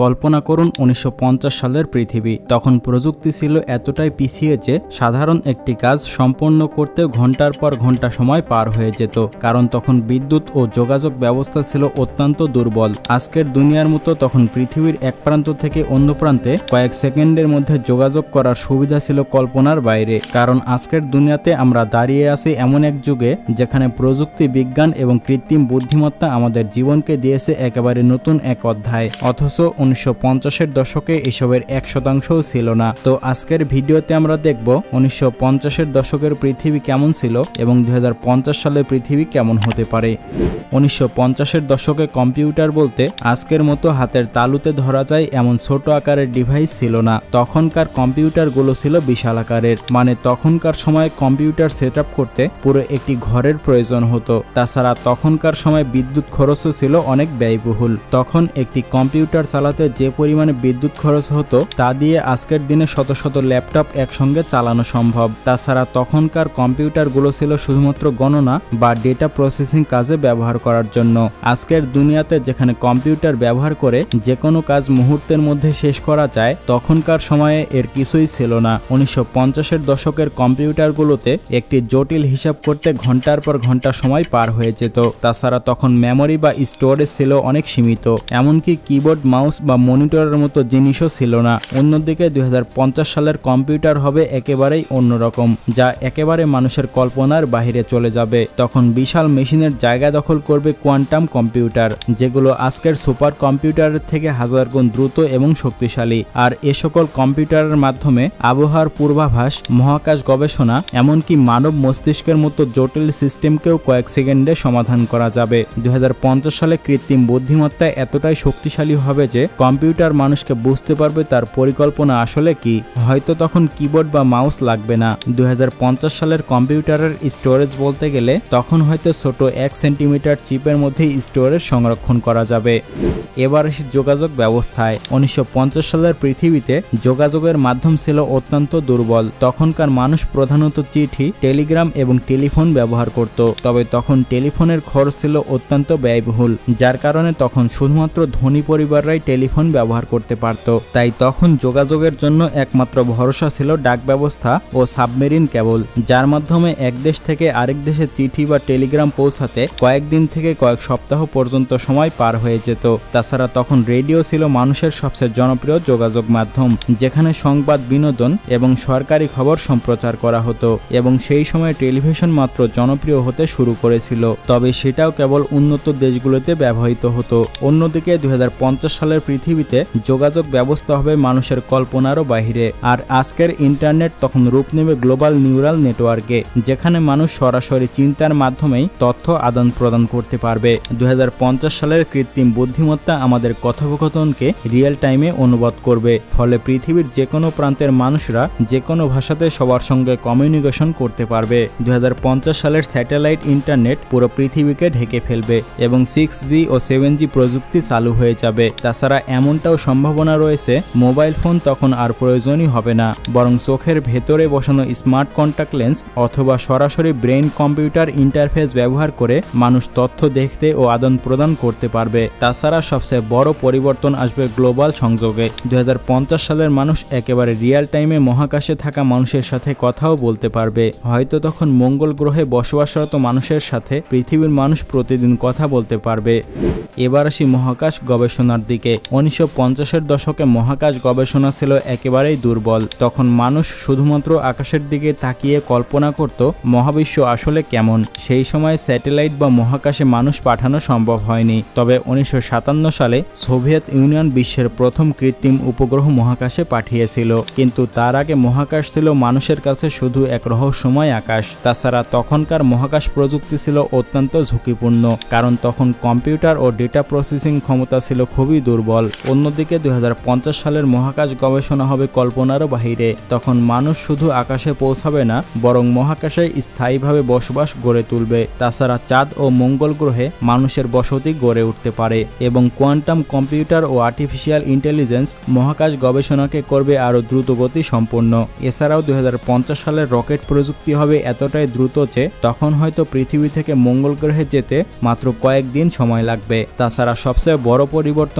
কল্পনা করুন 1950 সালের পৃথিবী। তখন প্রযুক্তি ছিল এতটাই পিছিয়ে যে সাধারণ একটি কাজ সম্পন্ন করতে ঘন্টার পর ঘন্টা সময় পার হয়ে যেত, কারণ তখন বিদ্যুৎ ও যোগাযোগ ব্যবস্থা ছিল অত্যন্ত দুর্বল। আজকের দুনিয়ার মতো তখন পৃথিবীর এক প্রান্ত থেকে অন্য প্রান্তে কয়েক সেকেন্ডের মধ্যে যোগাযোগ করার সুবিধা ছিল কল্পনার বাইরে। কারণ আজকের দুনিয়াতে আমরা দাঁড়িয়ে আছি এমন এক যুগে যেখানে প্রযুক্তি, বিজ্ঞান এবং কৃত্রিম বুদ্ধিমত্তা আমাদের জীবনকে দিয়েছে একেবারে নতুন এক অধ্যায়। অথচ 1950-এর দশকে এসবের 1% ছিল না। তো আজকের ভিডিওতে আমরা দেখব 1950-এর দশকের পৃথিবী কেমন ছিল এবং 2050 সালে পৃথিবী কেমন হতে পারে। 1950-এর দশকে কম্পিউটার বলতে আজকের মতো হাতের তালুতে ধরা যায় এমন ছোট আকারের ডিভাইস ছিল না। তখনকার কম্পিউটারগুলো ছিল বিশাল আকারের, মানে তখনকার সময় কম্পিউটার সেট আপ করতে পুরো একটি ঘরের প্রয়োজন হতো। তাছাড়া তখনকার সময় বিদ্যুৎ খরচও ছিল অনেক ব্যয়বহুল। তখন একটি কম্পিউটার চালাতে যে পরিমাণে বিদ্যুৎ খরচ হতো তা দিয়ে আজকের দিনে শত শত ল্যাপটপ একসঙ্গে চালানো সম্ভব। তাছাড়া তখনকার কম্পিউটারগুলো ছিল শুধুমাত্র গণনা বা ডেটা প্রসেসিং কাজে ব্যবহার করার জন্য। আজকের দুনিয়াতে যেখানে কম্পিউটার ব্যবহার করে যে কোনো কাজ মুহূর্তের মধ্যে শেষ করা যায়, তখনকার সময়ে এর কিছুই ছিল না। 1950-এর দশকের কম্পিউটারগুলোতে একটি জটিল হিসাব করতে ঘন্টার পর ঘন্টা সময় পার হয়ে যেত। তাছাড়া তখন মেমোরি বা স্টোরেজ ছিল অনেক সীমিত, এমনকি কিবোর্ড, মাউস বা মনিটরের মতো জিনিসও ছিল না। অন্যদিকে 2050 সালের কম্পিউটার হবে একেবারেই অন্যরকম, যা একেবারে মানুষের কল্পনার বাহিরে চলে যাবে। তখন বিশাল মেশিনের জায়গা দখল করবে কোয়ান্টাম কম্পিউটার, যেগুলো আজকের সুপার কম্পিউটারের থেকে হাজার গুণ দ্রুত এবং শক্তিশালী। আর এ সকল কম্পিউটারের মাধ্যমে আবহাওয়ার পূর্বাভাস, মহাকাশ গবেষণা, এমনকি মানব মস্তিষ্কের মতো জটিল সিস্টেমকেও কয়েক সেকেন্ডে সমাধান করা যাবে। 2050 সালে কৃত্রিম বুদ্ধিমত্তা এতটাই শক্তিশালী হবে যে কম্পিউটার মানুষকে বুঝতে পারবে তার পরিকল্পনা আসলে কি। হয়তো তখন কিবোর্ড বা মাউস লাগবে না। 2050 সালের কম্পিউটারের স্টোরেজ বলতে গেলে তখন হয়তো ছোট 1 সেন্টিমিটার চিপের মধ্যেই স্টোরেজ সংরক্ষণ করা যাবে। এবার আসি যোগাযোগ ব্যবস্থায়। 1950 সালের পৃথিবীতে যোগাযোগের মাধ্যম ছিল অত্যন্ত দুর্বল। তখনকার মানুষ প্রধানত চিঠি, টেলিগ্রাম এবং টেলিফোন ব্যবহার করত। তবে তখন টেলিফোনের খরচ ছিল অত্যন্ত ব্যয়বহুল, যার কারণে তখন শুধুমাত্র ধনী পরিবাররাই টেলিফোন ব্যবহার করতে পারত। তাই তখন যোগাযোগের জন্য একমাত্র ভরসা ছিল ডাক ব্যবস্থা ও সাবমেরিন কেবল, যার মাধ্যমে এক দেশ থেকে আরেক দেশে চিঠি বা টেলিগ্রাম পৌঁছাতে কয়েকদিন থেকে কয়েক সপ্তাহ পর্যন্ত সময় পার হয়ে যেত। তাছাড়া তখন রেডিও ছিল মানুষের সবচেয়ে জনপ্রিয় যোগাযোগ মাধ্যম, যেখানে সংবাদ, বিনোদন এবং সরকারি খবর সম্প্রচার করা হতো। এবং সেই সময় টেলিভিশন মাত্র জনপ্রিয় হতে শুরু করেছিল, তবে সেটাও কেবল উন্নত দেশগুলোতে ব্যবহৃত হতো। অন্যদিকে 2050 সালের পৃথিবীতে যোগাযোগ ব্যবস্থা হবে মানুষের কল্পনারও বাহিরে। আর আজকের ইন্টারনেট তখন রূপ নেবে গ্লোবাল নিউরাল নেটওয়ার্কে, যেখানে মানুষ সরাসরি চিন্তার মাধ্যমেই তথ্য আদান প্রদান করতে পারবে। 2050 সালের কৃত্রিম বুদ্ধিমত্তা আমাদের কথোপকথনকে রিয়েল টাইমে অনুবাদ করবে, ফলে পৃথিবীর যে কোনো প্রান্তের মানুষরা যে কোনো ভাষাতে সবার সঙ্গে কমিউনিকেশন করতে পারবে। 2050 সালের স্যাটেলাইট ইন্টারনেট পুরো পৃথিবীকে ঢেকে ফেলবে এবং 6G ও 7G প্রযুক্তি চালু হয়ে যাবে। তাছাড়া এমনটাও সম্ভাবনা রয়েছে মোবাইল ফোন তখন আর প্রয়োজনই হবে না, বরং চোখের ভেতরে বসানো স্মার্ট কন্টাক্ট লেন্স অথবা সরাসরি ব্রেন কম্পিউটার ইন্টারফেস ব্যবহার করে মানুষ তথ্য দেখতে ও আদান প্রদান করতে পারবে। তাছাড়া সবচেয়ে বড় পরিবর্তন আসবে গ্লোবাল সংযোগে। 2050 সালের মানুষ একেবারে রিয়েল টাইমে মহাকাশে থাকা মানুষের সাথে কথাও বলতে পারবে। হয়তো তখন মঙ্গল গ্রহে বসবাসরত মানুষের সাথে পৃথিবীর মানুষ প্রতিদিন কথা বলতে পারবে। এবার আসি মহাকাশ গবেষণার দিকে। 1950-এর দশকে মহাকাশ গবেষণা ছিল একেবারেই দুর্বল। তখন মানুষ শুধুমাত্র আকাশের দিকে তাকিয়ে কল্পনা করত মহাবিশ্ব আসলে কেমন। সেই সময় স্যাটেলাইট বা মহাকাশে মানুষ পাঠানো সম্ভব হয়নি। তবে 1957 সালে সোভিয়েত ইউনিয়ন বিশ্বের প্রথম কৃত্রিম উপগ্রহ মহাকাশে পাঠিয়েছিল, কিন্তু তার আগে মহাকাশ ছিল মানুষের কাছে শুধু এক রহস্যময় আকাশ। তাছাড়া তখনকার মহাকাশ প্রযুক্তি ছিল অত্যন্ত ঝুঁকিপূর্ণ, কারণ তখন কম্পিউটার ও ডেটা প্রসেসিং ক্ষমতা ছিল খুবই দুর্বল। অন্যদিকে 2050 সালের মহাকাশ গবেষণা হবে কল্পনারও বাহিরে। তখন মানুষ শুধু আকাশে পৌঁছাবে না, বরং মহাকাশে স্থায়ীভাবে বসবাস গড়ে তুলবে। তাছাড়া চাঁদ ও মঙ্গল গ্রহে মানুষের বসতি গড়ে উঠতে পারে এবং কোয়ান্টাম কম্পিউটার ও আর্টিফিশিয়াল ইন্টেলিজেন্স মহাকাশ গবেষণাকে করবে আরও দ্রুতগতি সম্পন্ন। এছাড়াও 2050 সালের রকেট প্রযুক্তি হবে এতটাই দ্রুত যে তখন হয়তো পৃথিবী থেকে মঙ্গল গ্রহে যেতে মাত্র কয়েকদিন সময় লাগবে। তাছাড়া সবচেয়ে বড় পরিবর্তন আসবে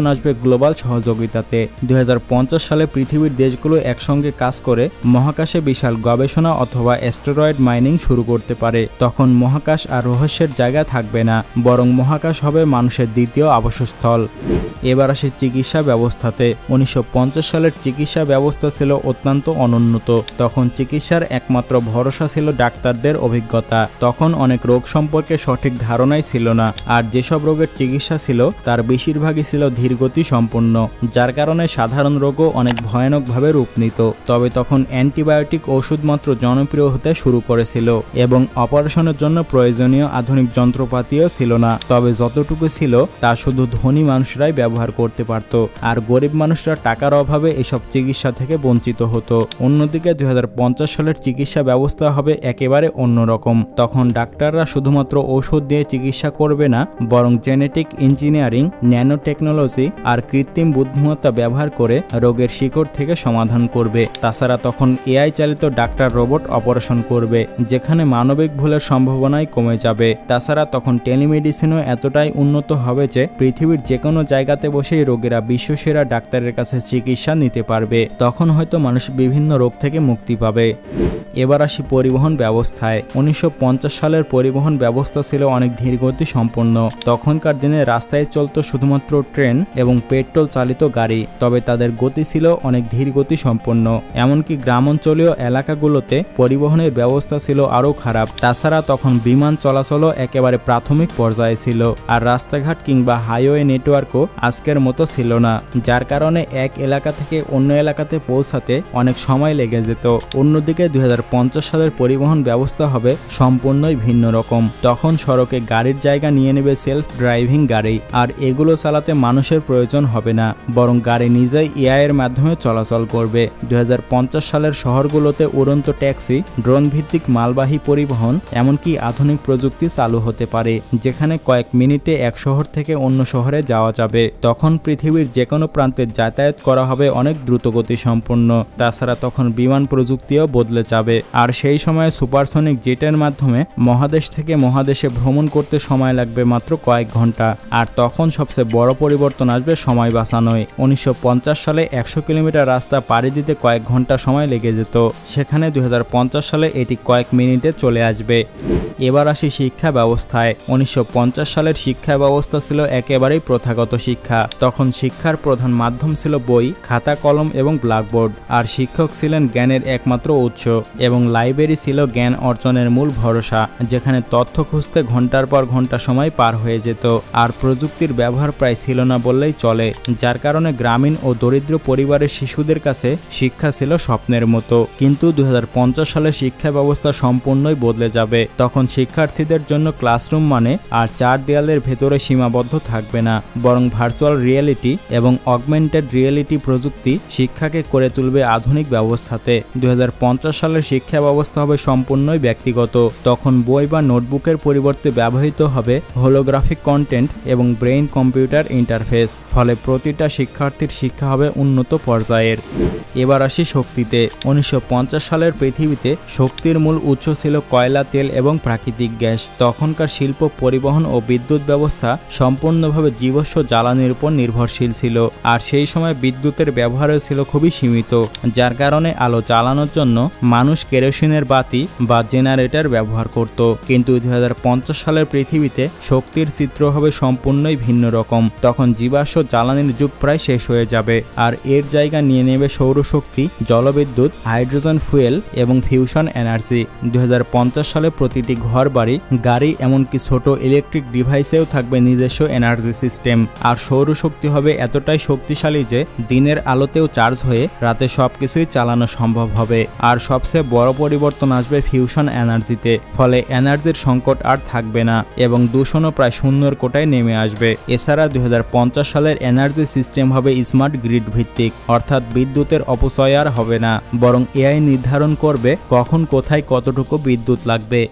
গ্লোবাল সহযোগিতাতে। 2050 সালে পৃথিবীর দেশগুলো একসঙ্গে কাজ করে মহাকাশে বিশাল গবেষণা অথবা অ্যাস্টেরয়েড মাইনিং শুরু করতে পারে। তখন মহাকাশ আর রহস্যের জায়গা থাকবে না, বরং মহাকাশ হবে মানুষের দ্বিতীয় আবাসস্থল। এবার আসে চিকিৎসা ব্যবস্থাতে। 1950 সালের চিকিৎসা ব্যবস্থা ছিল অত্যন্ত অনুন্নত। তখন চিকিৎসার একমাত্র ভরসা ছিল ডাক্তারদের অভিজ্ঞতা। তখন অনেক রোগ সম্পর্কে সঠিক ধারণাই ছিল না, আর যেসব রোগের চিকিৎসা ছিল তার বেশিরভাগই ছিল ধীরগতি সম্পন্ন, যার কারণে সাধারণ রোগও অনেক ভয়ানকভাবে রূপ নিত। তবে তখন অ্যান্টিবায়োটিক ওষুধ মাত্র জনপ্রিয় হতে শুরু করেছিল এবং অপারেশনের জন্য প্রয়োজনীয় আধুনিক যন্ত্রপাতিও ছিল না। তবে যতটুকু ছিল তা শুধু ধনী মানুষরাই ব্যবহার করতে পারত, আর গরিব মানুষরা টাকার অভাবে এসব চিকিৎসা থেকে বঞ্চিত হতো। অন্যদিকে 2050 সালের চিকিৎসা ব্যবস্থা হবে একেবারে অন্যরকম। তখন ডাক্তাররা শুধুমাত্র ওষুধ দিয়ে চিকিৎসা করবে না, বরং জেনেটিক ইঞ্জিনিয়ারিং, ন্যানো টেকনোলজি আর কৃত্রিম বুদ্ধিমত্তা ব্যবহার করে রোগের শিকড় থেকে সমাধান করবে। তাছাড়া তখন এআই চালিত ডাক্তার রোবট অপারেশন করবে, যেখানে মানবিক ভুলের সম্ভাবনাই কমে যাবে। তাছাড়া তখন টেলিমেডিসিনও এতটাই উন্নত হবে যে পৃথিবীর যে কোনো জায়গাতে বসেই রোগীরা বিশ্বসেরা ডাক্তারের কাছে চিকিৎসা নিতে পারবে। তখন হয়তো মানুষ বিভিন্ন রোগ থেকে মুক্তি পাবে। এবার আসি পরিবহন ব্যবস্থায়। 1950 সালের পরিবহন ব্যবস্থা ছিল অনেক ধীরগতি সম্পন্ন। তখনকার দিনে রাস্তায় চলত শুধুমাত্র ট্রেন এবং পেট্রোল চালিত গাড়ি, তবে তাদের গতি ছিল অনেক ধীরগতি সম্পন্ন। এমনকি গ্রামাঞ্চলীয় এলাকাগুলোতে পরিবহনের ব্যবস্থা ছিল আরও খারাপ। তাছাড়া তখন বিমান চলাচলও একেবারে প্রাথমিক পর্যায়ে ছিল, আর রাস্তাঘাট কিংবা হাইওয়ে নেটওয়ার্কও আজকের মতো ছিল না, যার কারণে এক এলাকা থেকে অন্য এলাকাতে পৌঁছাতে অনেক সময় লেগে যেত। অন্যদিকে 2050 সালের পরিবহন ব্যবস্থা হবে সম্পূর্ণই ভিন্ন রকম। তখন সড়কে গাড়ির জায়গা নিয়ে নেবে সেলফ ড্রাইভিং গাড়ি, আর এগুলো চালাতে মানুষের প্রয়োজন হবে না, বরং গাড়ি নিজেই এআই এর মাধ্যমে চলাচল করবে। 2050 সালের শহরগুলোতে উড়ন্ত ট্যাক্সি, ড্রোন ভিত্তিক মালবাহী পরিবহন, এমনকি আধুনিক প্রযুক্তি চালু হতে পারে, যেখানে কয়েক মিনিটে এক শহর থেকে অন্য শহরে যাওয়া যাবে। তখন পৃথিবীর যে কোনো প্রান্তে যাতায়াত করা হবে অনেক দ্রুতগতি সম্পন্ন। তাছাড়া তখন বিমান প্রযুক্তিও বদলে যাবে, আর সেই সময়ে সুপারসনিক জেটের মাধ্যমে মহাদেশ থেকে মহাদেশে ভ্রমণ করতে সময় লাগবে মাত্র কয়েক ঘন্টা। আর তখন সবচেয়ে বড় পরিবর্তন আসবে সময় বাঁচানোয়। 1950 সালে 100 কিলোমিটার রাস্তা পাড়ি দিতে কয়েক ঘন্টা সময় লেগে যেত, সেখানে 2050 সালে এটি কয়েক মিনিটে চলে আসবে। এবার আসি শিক্ষা ব্যবস্থায়। 1950 সালের শিক্ষা ব্যবস্থা ছিল একেবারেই প্রথাগত শিক্ষা। তখন শিক্ষার প্রধান মাধ্যম ছিল বই, খাতা কলম এবং ব্ল্যাকবোর্ড, আর শিক্ষক ছিলেন জ্ঞানের একমাত্র উৎস, এবং লাইব্রেরি ছিল জ্ঞান অর্জনের মূল ভরসা, যেখানে তথ্য খুঁজতে ঘন্টার পর ঘন্টা সময় পার হয়ে যেত। আর প্রযুক্তির ব্যবহার প্রায় ছিল না বললেই চলে, যার কারণে গ্রামীণ ও দরিদ্র পরিবারের শিশুদের কাছে শিক্ষা ছিল স্বপ্নের মতো। কিন্তু 2050 সালে শিক্ষা ব্যবস্থা সম্পূর্ণই বদলে যাবে। তখন শিক্ষার্থীদের জন্য ক্লাসরুম মানে আর চার দেয়ালের ভেতরে সীমাবদ্ধ থাকবে না, বরং ভার্চুয়াল রিয়েলিটি এবং অগমেন্টেড রিয়েলিটি প্রযুক্তি শিক্ষাকে করে তুলবে আধুনিক ব্যবস্থাতে। 2050 সালের শিক্ষা ব্যবস্থা হবে সম্পূর্ণই ব্যক্তিগত। তখন বই বা নোটবুকের পরিবর্তে ব্যবহৃত হবে হোলোগ্রাফিক কন্টেন্ট এবং ব্রেইন কম্পিউটার ইন্টারফেস, ফলে প্রতিটা শিক্ষার্থীর শিক্ষা হবে উন্নত পর্যায়ের। এবার আসি শক্তিতে। 1950 সালের পৃথিবীতে শক্তির মূল উৎস ছিল কয়লা, তেল এবং প্রাকৃতিক গ্যাস। তখনকার শিল্প, পরিবহন ও বিদ্যুৎ ব্যবস্থা সম্পূর্ণভাবে জীবাশ্ম জ্বালানির উপর নির্ভরশীল ছিল, আর সেই সময় বিদ্যুতের ব্যবহারও ছিল খুবই সীমিত, যার কারণে আলো জ্বালানোর জন্য মানুষ কেরোসিনের বাতি বা জেনারেটর ব্যবহার করত। কিন্তু 2050 সালের পৃথিবীতে শক্তির চিত্র হবে সম্পূর্ণই ভিন্ন রকম। তখন জীবাশ্ম জ্বালানির যুগ প্রায় শেষ হয়ে যাবে, আর এর জায়গা নিয়ে নেবে সৌরশক্তি, জলবিদ্যুৎ, হাইড্রোজেন ফুয়েল এবং ফিউশন এনার্জি। 2050 সালে প্রতিটি ঘর, বাড়ি, গাড়ি, এমনকি ছোট ইলেকট্রিক ডিভাইসেও থাকবে নিজস্ব এনার্জি সিস্টেম। আর সৌরশক্তি হবে এতটাই শক্তিশালী যে দিনের আলোতেও চার্জ হয়ে রাতে সবকিছুই চালানো সম্ভব হবে। আর সবচেয়ে বড় পরিবর্তন আসবে ফিউশন এনার্জিতে, ফলে এনার্জির সংকট আর থাকবে না এবং দূষণও প্রায় শূন্যর কোটায় নেমে আসবে। এছাড়া 2050 সালের এনার্জি সিস্টেম হবে স্মার্ট গ্রিড ভিত্তিক, অর্থাৎ বিদ্যুতের অপচয় আর হবে না, বরং এআই নির্ধারণ করবে কখন কোথায় কতটুকু বিদ্যুৎ লাগবে।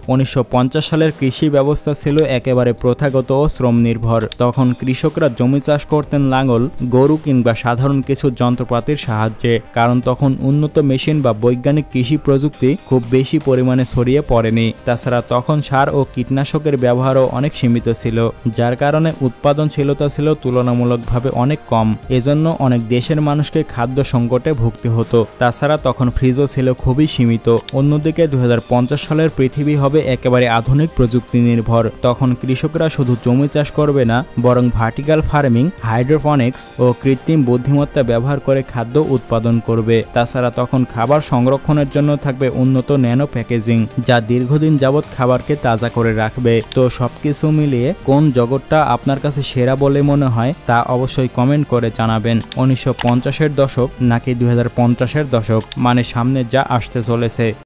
1950 সালের কৃষি ব্যবস্থা ছিল একেবারে প্রথাগত ও শ্রম নির্ভর। তখন কৃষকরা জমি চাষ করতেন লাঙল, গরু কিংবা সাধারণ কিছু যন্ত্রপাতির সাহায্যে, কারণ তখন উন্নত মেশিন বা বৈজ্ঞানিক কৃষি প্রযুক্তি খুব বেশি পরিমাণে ছড়িয়ে পড়েনি। তাছাড়া তখন সার ও কীটনাশকের ব্যবহারও অনেক সীমিত ছিল, যার কারণে উৎপাদনশীলতা ছিল তুলনামূলক তুলনামূলকভাবে অনেক কম, এজন্য অনেক দেশের মানুষকে খাদ্য সংকটে ভুগতে হতো। তাছাড়া তখন ফ্রিজও ছিল খুবই সীমিত। অন্যদিকে 2050 সালের পৃথিবী হবে একেবারে আধুনিক প্রযুক্তি নির্ভর। তখন কৃষকরা শুধু জমি চাষ করবে না, বরং ভার্টিক্যাল ফার্মিং, হাইড্রোপনিক্স ও কৃত্রিম বুদ্ধিমত্তা ব্যবহার করে খাদ্য উৎপাদন করবে। তাছাড়া তখন খাবার সংরক্ষণের জন্য থাকবে উন্নত ন্যানো প্যাকেজিং, যা দীর্ঘদিন যাবৎ খাবারকে তাজা করে রাখবে। তো সবকিছু মিলিয়ে কোন জগৎটা আপনার কাছে সেরা বলে মনে হয় তা অবশ্যই কমেন্ট করে জানাবেন। 1950-এর দশক নাকি 2050-এর দশক, মানে সামনে যা আসতে চলেছে।